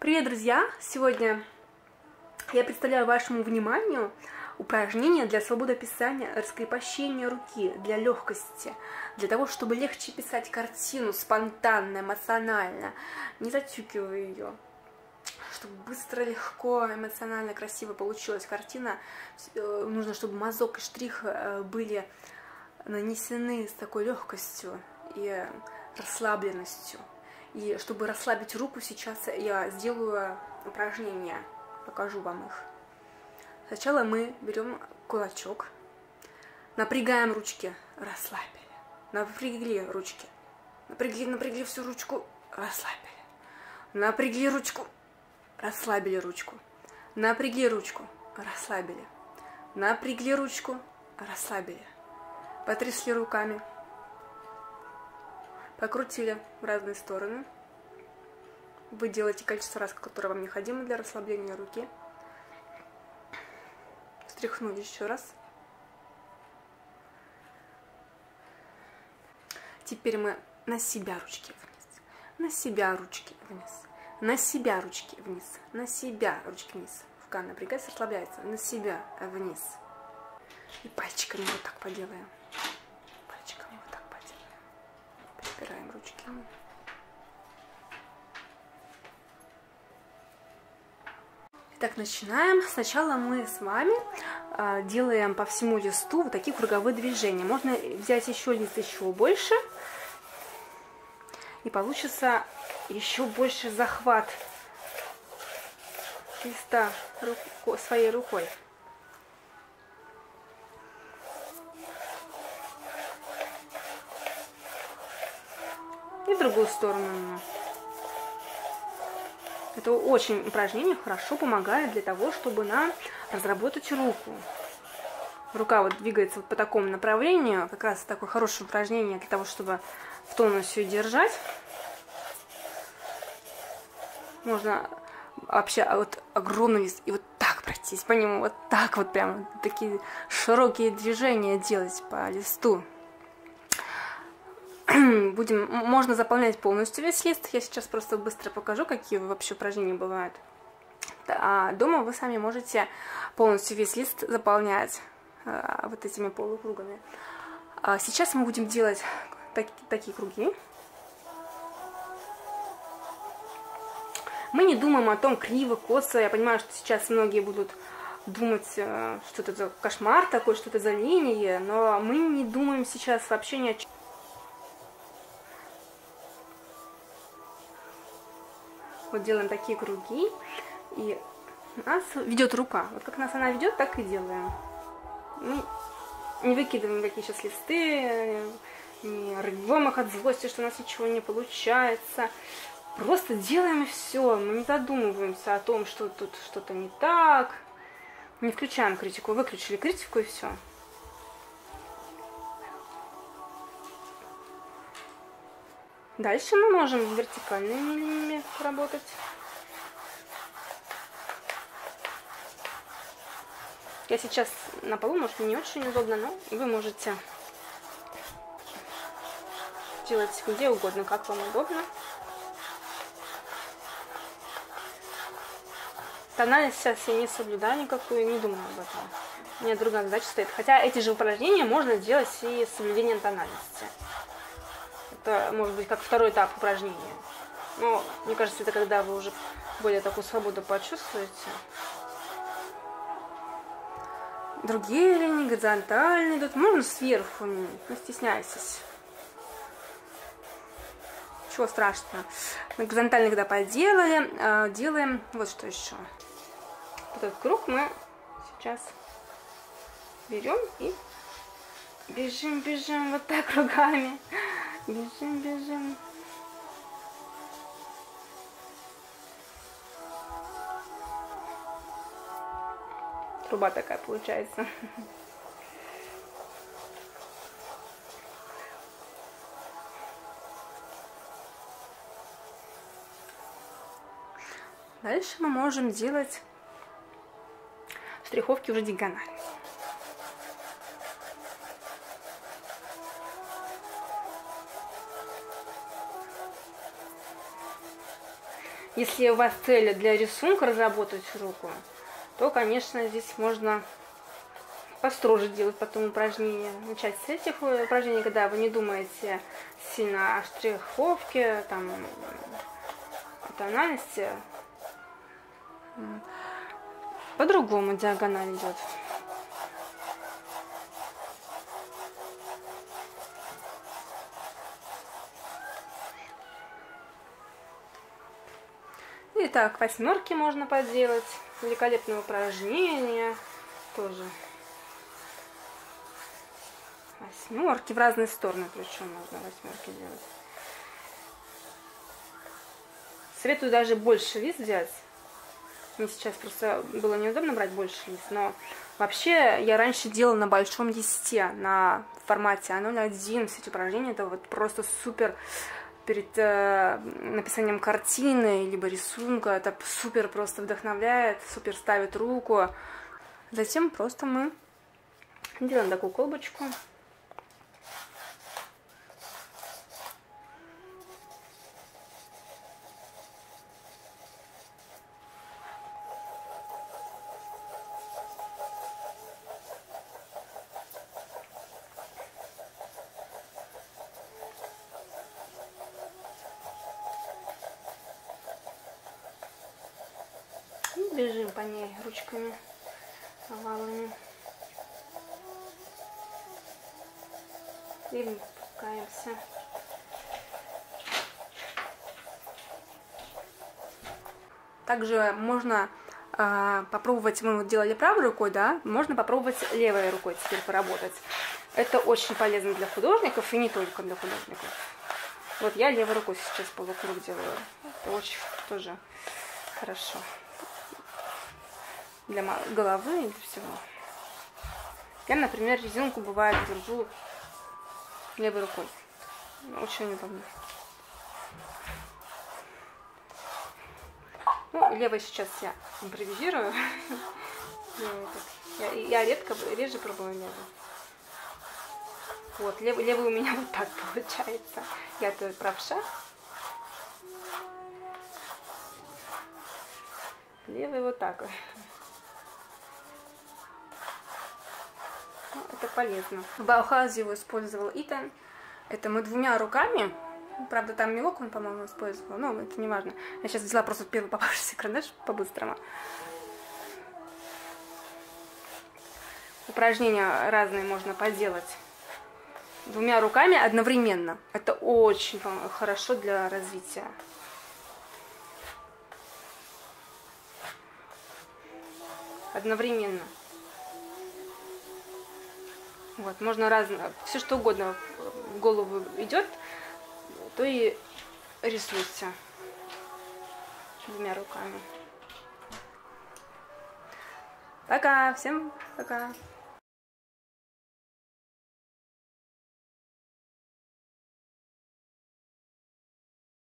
Привет, друзья! Сегодня я представляю вашему вниманию упражнение для свободописания, раскрепощения руки, для легкости, для того, чтобы легче писать картину спонтанно, эмоционально, не затюкивая ее, чтобы быстро, легко, эмоционально, красиво получилась картина. Нужно, чтобы мазок и штрих были нанесены с такой легкостью и расслабленностью. И чтобы расслабить руку, сейчас я сделаю упражнения, покажу вам их. Сначала мы берем кулачок, напрягаем ручки, расслабили, напрягли ручки, напрягли всю ручку, расслабили, напрягли ручку, расслабили ручку, напрягли ручку, расслабили, напрягли ручку, расслабили, потрясли руками. Покрутили в разные стороны. Вы делаете количество раз, которое вам необходимо для расслабления руки. Встряхнули еще раз. Теперь мы на себя ручки вниз. На себя ручки вниз. На себя ручки вниз. На себя ручки вниз. Рука напрягается, расслабляется. На себя вниз. И пальчиками вот так поделаем. Пальчиками вот так поделаем. Убираем ручки. Итак, начинаем. Сначала мы с вами делаем по всему листу вот такие круговые движения. Можно взять еще лист еще больше, и получится еще больше захват листа своей рукой. И в другую сторону. Это очень упражнение хорошо помогает для того, чтобы нам разработать руку. Рука вот двигается вот по такому направлению. Как раз такое хорошее упражнение для того, чтобы в тонусе держать. Можно вообще вот огромный лист и вот так пройтись по нему. Вот так вот прям такие широкие движения делать по листу. Можно заполнять полностью весь лист. Я сейчас просто быстро покажу, какие вообще упражнения бывают. А дома вы сами можете полностью весь лист заполнять вот этими полукругами. Сейчас мы будем делать такие круги. Мы не думаем о том, криво, косо. Я понимаю, что сейчас многие будут думать, что это за кошмар такой, что это за линии, но мы не думаем сейчас вообще ни о чем. Вот делаем такие круги, и нас ведет рука. Вот как нас она ведет, так и делаем. Мы не выкидываем какие сейчас листы, не рвем их от злости, что у нас ничего не получается. Просто делаем и все. Мы не задумываемся о том, что тут что-то не так. Не включаем критику. Выключили критику и все. Дальше мы можем вертикальными линиями работать. Я сейчас на полу, может, не очень удобно, но вы можете делать где угодно, как вам удобно. Тональность сейчас я не соблюдаю никакую, не думаю об этом. У меня другая задача стоит. Хотя эти же упражнения можно делать и с соблюдением тональности. Это может быть как второй этап упражнения. Но мне кажется, это когда вы уже более такую свободу почувствуете. Другие линии горизонтальные идут. Можно сверху, не стесняйтесь. Ничего страшного. На горизонтальные когда поделали, делаем вот что еще. Этот круг мы сейчас берем и бежим вот так кругами. Бежим. Труба такая получается. Дальше мы можем делать штриховки уже диагонально. Если у вас цель для рисунка разработать руку, то, конечно, здесь можно построже делать потом упражнения. Начать с этих упражнений, когда вы не думаете сильно о штриховке, там, о тональности. По-другому диагональ идет. Итак, восьмерки можно поделать. Великолепное упражнение тоже. Восьмерки в разные стороны, причем можно восьмерки делать. Советую даже больше лист взять. Мне сейчас просто было неудобно брать больше лист, но вообще я раньше делала на большом листе, на формате А01. Все эти упражнения это вот просто супер перед написанием картины либо рисунка. Это супер просто вдохновляет, супер ставит руку. Затем просто мы делаем такую колбочку. Бежим по ней ручками, овалами. И выпускаемся. Также можно попробовать, мы вот делали правой рукой, да, можно попробовать левой рукой теперь поработать. Это очень полезно для художников и не только для художников. Вот я левой рукой сейчас полукруг делаю. Это очень тоже хорошо. Для головы и для всего. Я, например, резинку бывает держу левой рукой. Очень удобно. Ну, левой сейчас я импровизирую. Я реже пробую левую. Вот, левый у меня вот так получается. Я-то правша. Левый вот так. Это полезно. В Баухаузе его использовал Итан. Это мы двумя руками. Правда, там мелок он, по-моему, использовал. Но это не важно. Я сейчас взяла просто первый попавшийся карандаш по-быстрому. Упражнения разные можно поделать двумя руками одновременно. Это очень хорошо для развития. Одновременно. Вот, можно разное, все что угодно в голову идет, то и рисуйте двумя руками. Пока, всем пока.